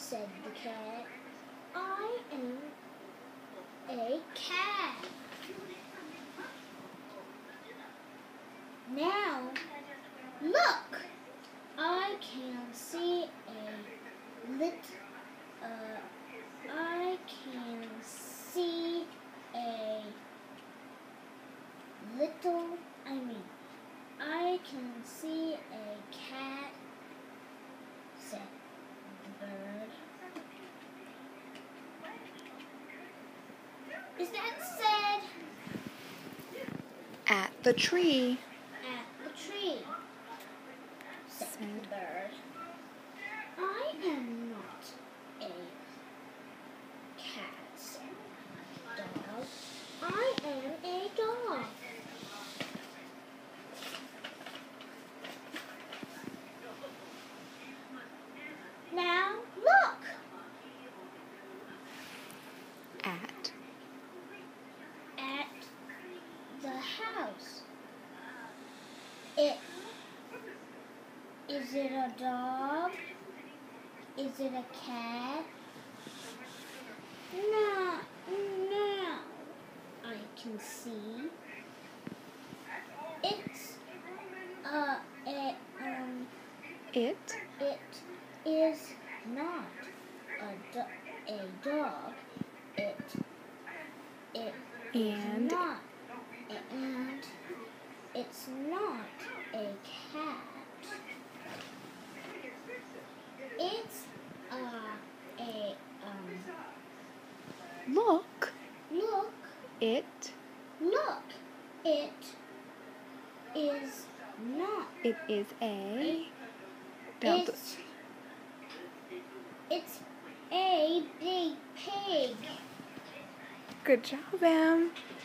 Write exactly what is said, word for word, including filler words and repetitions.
said the cat. I am a cat. Now, look! I can see a lit. Uh, I can see a little. I mean, I can see a cat, said the bird. Is that said? At the tree, At the tree, said said the bird. I am not a cat, said the dog. I am a dog. Now look! at At the house. It is it a dog? Is it a cat? No, no. I can see. It's uh, a um. it, It is not a do- a dog. It it is and not and it's not a cat. It's uh, a um. look, Look, it, look. It is not. it is a, down to- It's it's a big pig. good job, Em.